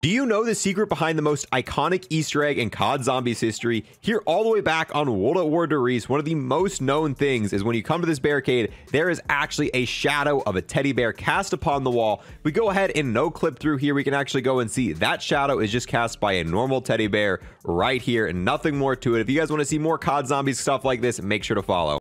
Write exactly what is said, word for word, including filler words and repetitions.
Do you know the secret behind the most iconic Easter egg in C O D Zombies history? Here all the way back on World at War Darius, one of the most known things is when you come to this barricade, there is actually a shadow of a teddy bear cast upon the wall. We go ahead and no clip through here, we can actually go and see that shadow is just cast by a normal teddy bear right here and nothing more to it. If you guys want to see more C O D Zombies stuff like this, make sure to follow.